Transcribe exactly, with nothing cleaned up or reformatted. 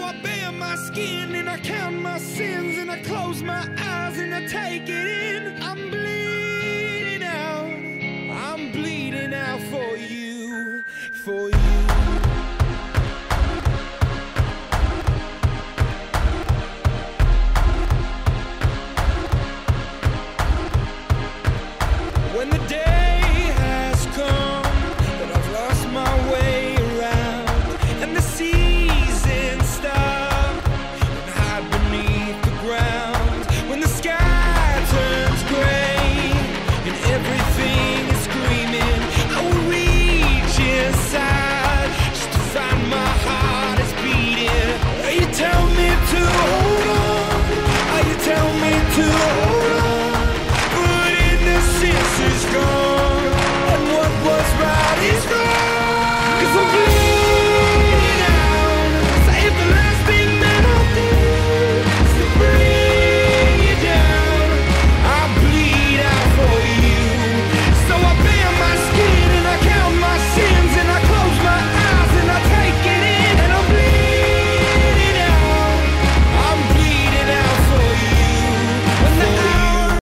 I bare my skin and I count my sins and I close my eyes and I take it in. I'm bleeding out, I'm bleeding out for you, for